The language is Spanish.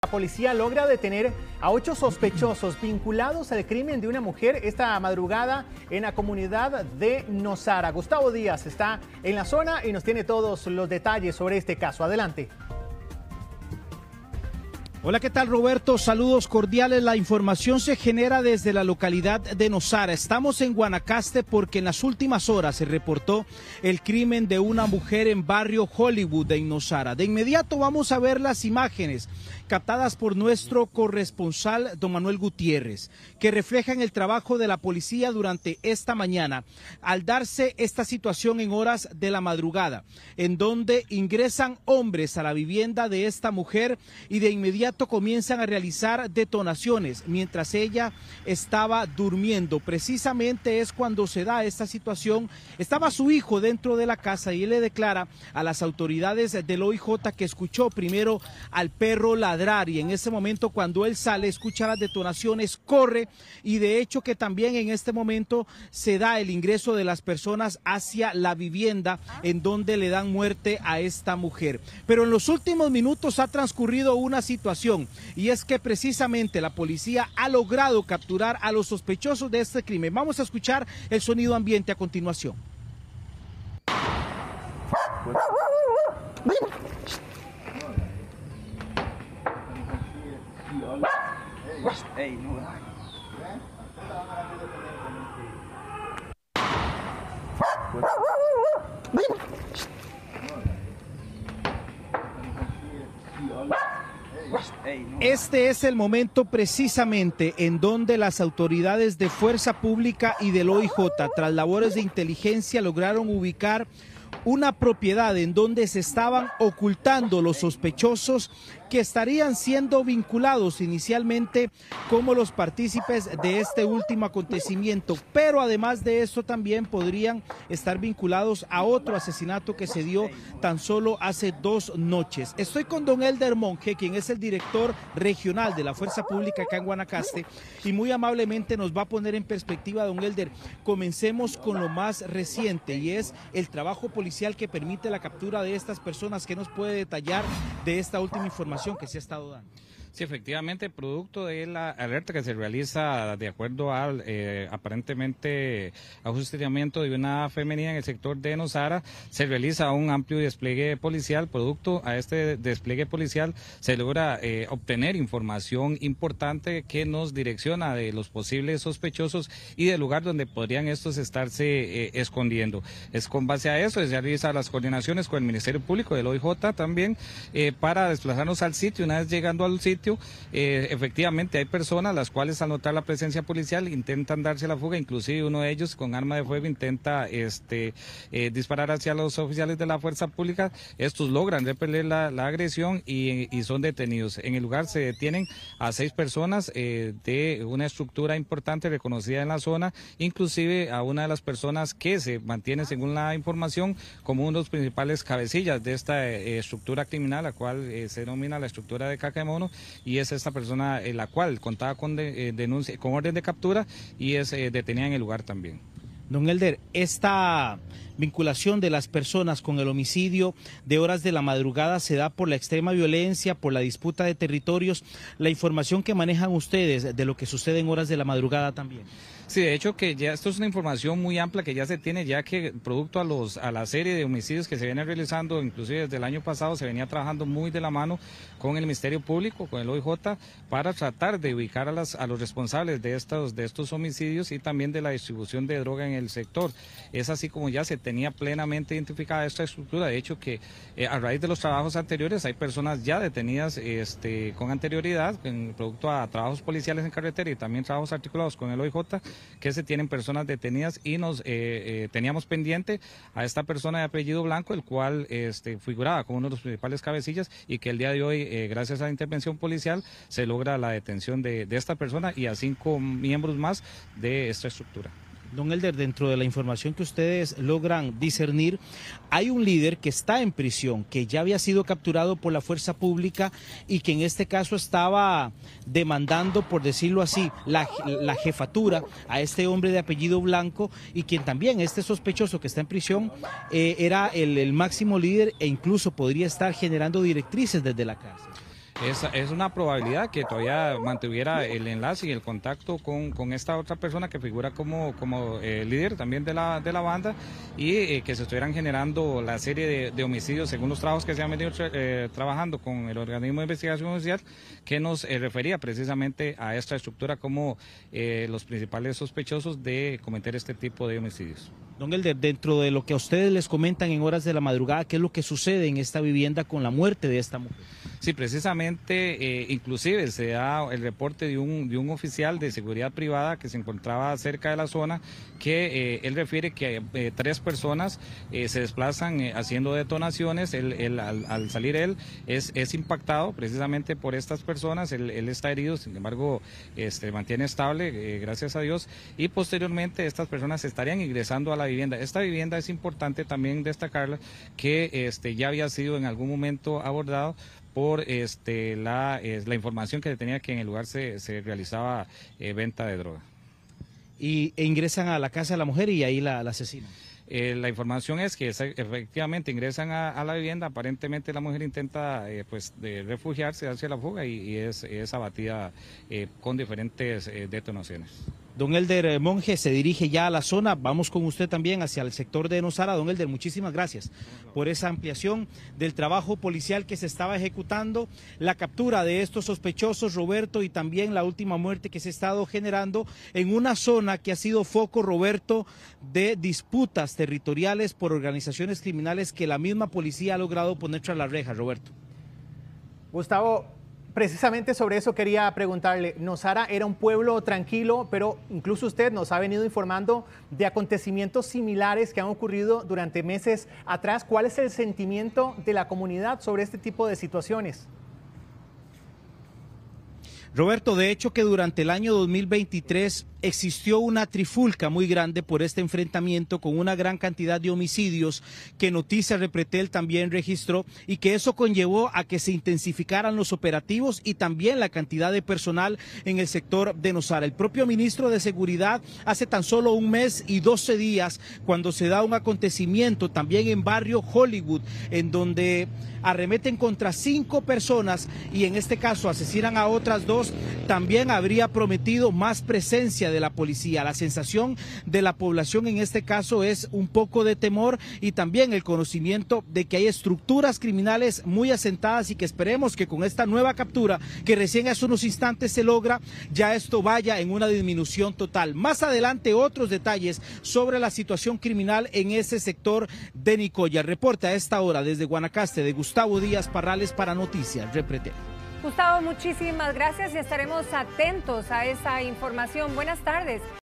La policía logra detener a 8 sospechosos vinculados al crimen de una mujer esta madrugada en la comunidad de Nosara. Gustavo Díaz está en la zona y nos tiene todos los detalles sobre este caso. Adelante. Hola, ¿qué tal, Roberto? Saludos cordiales. La información se genera desde la localidad de Nosara. Estamos en Guanacaste porque en las últimas horas se reportó el crimen de una mujer en barrio Hollywood de Nosara. De inmediato vamos a ver las imágenes captadas por nuestro corresponsal, don Manuel Gutiérrez, que reflejan el trabajo de la policía durante esta mañana al darse esta situación en horas de la madrugada, en donde ingresan hombres a la vivienda de esta mujer y de inmediato comienzan a realizar detonaciones mientras ella estaba durmiendo. Precisamente es cuando se da esta situación. Estaba su hijo dentro de la casa y él le declara a las autoridades del OIJ que escuchó primero al perro ladrar, y en ese momento cuando él sale escucha las detonaciones, corre, y de hecho que también en este momento se da el ingreso de las personas hacia la vivienda en donde le dan muerte a esta mujer. Pero en los últimos minutos ha transcurrido una situación, y es que precisamente la policía ha logrado capturar a los sospechosos de este crimen. Vamos a escuchar el sonido ambiente a continuación. Este es el momento precisamente en donde las autoridades de Fuerza Pública y del OIJ, tras labores de inteligencia, lograron ubicar una propiedad en donde se estaban ocultando los sospechosos que estarían siendo vinculados inicialmente como los partícipes de este último acontecimiento, pero además de eso también podrían estar vinculados a otro asesinato que se dio tan solo hace 2 noches. Estoy con don Elder Monge, quien es el director regional de la Fuerza Pública acá en Guanacaste, y muy amablemente nos va a poner en perspectiva, don Elder. Comencemos con lo más reciente, y es el trabajo policial que permite la captura de estas personas. ¿Qué nos puede detallar de esta última información que se ha estado dando? Sí, efectivamente, producto de la alerta que se realiza de acuerdo al aparentemente ajusticiamiento de una femenina en el sector de Nosara, se realiza un amplio despliegue policial. Producto a este despliegue policial se logra obtener información importante que nos direcciona de los posibles sospechosos y del lugar donde podrían estos estarse escondiendo. Es con base a eso se realizan las coordinaciones con el Ministerio Público, del OIJ también, para desplazarnos al sitio. Una vez llegando al sitio, efectivamente hay personas las cuales al notar la presencia policial intentan darse la fuga. Inclusive uno de ellos con arma de fuego intenta disparar hacia los oficiales de la Fuerza Pública. Estos logran repeler la agresión y son detenidos. En el lugar se detienen a 6 personas de una estructura importante reconocida en la zona, inclusive a una de las personas que se mantiene, según la información, como uno de los principales cabecillas de esta estructura criminal, la cual se denomina la estructura de Caca de Mono, y es esta persona la cual contaba con denuncia, con orden de captura, y es detenida en el lugar también. Don Elder, esta vinculación de las personas con el homicidio de horas de la madrugada se da por la extrema violencia, por la disputa de territorios. La información que manejan ustedes de lo que sucede en horas de la madrugada también. Sí, de hecho que ya esto es una información muy amplia que ya se tiene, ya que producto a la serie de homicidios que se vienen realizando, inclusive desde el año pasado se venía trabajando muy de la mano con el Ministerio Público, con el OIJ, para tratar de ubicar a los responsables de estos homicidios y también de la distribución de droga en el sector. Es así como ya se tenía plenamente identificada esta estructura. De hecho que a raíz de los trabajos anteriores hay personas ya detenidas con anterioridad, producto a trabajos policiales en carretera y también trabajos articulados con el OIJ, que se tienen personas detenidas, y nos teníamos pendiente a esta persona de apellido Blanco, el cual figuraba como uno de los principales cabecillas, y que el día de hoy, gracias a la intervención policial, se logra la detención de esta persona y a 5 miembros más de esta estructura. Don Elder, dentro de la información que ustedes logran discernir, hay un líder que está en prisión, que ya había sido capturado por la Fuerza Pública y que en este caso estaba demandando, por decirlo así, la jefatura a este hombre de apellido Blanco, y quien también, este sospechoso que está en prisión, era el máximo líder e incluso podría estar generando directrices desde la cárcel. Es una probabilidad que todavía mantuviera el enlace y el contacto con esta otra persona que figura como líder también de la banda, y que se estuvieran generando la serie de homicidios según los trabajos que se han venido trabajando con el organismo de investigación judicial, que nos refería precisamente a esta estructura como los principales sospechosos de cometer este tipo de homicidios. Don Elder, dentro de lo que a ustedes les comentan en horas de la madrugada, ¿qué es lo que sucede en esta vivienda con la muerte de esta mujer? Sí, precisamente, inclusive se da el reporte de un oficial de seguridad privada que se encontraba cerca de la zona, que él refiere que 3 personas se desplazan haciendo detonaciones. Al salir él es impactado precisamente por estas personas. Él está herido, sin embargo mantiene estable, gracias a Dios, y posteriormente estas personas estarían ingresando a la vivienda. Esta vivienda es importante también destacarla, que ya había sido en algún momento abordado por la información que tenía que en el lugar se realizaba venta de droga. E ingresan a la casa de la mujer y ahí la asesinan. La información es que efectivamente ingresan a la vivienda. Aparentemente la mujer intenta de refugiarse hacia la fuga y es abatida con diferentes detonaciones. Don Elder Monge se dirige ya a la zona. Vamos con usted también hacia el sector de Nosara. Don Elder, muchísimas gracias por esa ampliación del trabajo policial que se estaba ejecutando, la captura de estos sospechosos, Roberto, y también la última muerte que se ha estado generando en una zona que ha sido foco, Roberto, de disputas territoriales por organizaciones criminales que la misma policía ha logrado poner tras las rejas, Roberto. Gustavo, precisamente sobre eso quería preguntarle. Nosara era un pueblo tranquilo, pero incluso usted nos ha venido informando de acontecimientos similares que han ocurrido durante meses atrás. ¿Cuál es el sentimiento de la comunidad sobre este tipo de situaciones? Roberto, de hecho que durante el año 2023 existió una trifulca muy grande por este enfrentamiento con una gran cantidad de homicidios que Noticias Repretel también registró, y que eso conllevó a que se intensificaran los operativos y también la cantidad de personal en el sector de Nosara. El propio ministro de Seguridad hace tan solo 1 mes y 12 días, cuando se da un acontecimiento también en barrio Hollywood, en donde arremeten contra 5 personas y en este caso asesinan a otras 2, también habría prometido más presencia de la policía. La sensación de la población en este caso es un poco de temor y también el conocimiento de que hay estructuras criminales muy asentadas, y que esperemos que con esta nueva captura que recién hace unos instantes se logra, ya esto vaya en una disminución total. Más adelante otros detalles sobre la situación criminal en ese sector de Nicoya. Reporte a esta hora desde Guanacaste de Gustavo Díaz Parrales para Noticias Repretel. Gustavo, muchísimas gracias y estaremos atentos a esa información. Buenas tardes.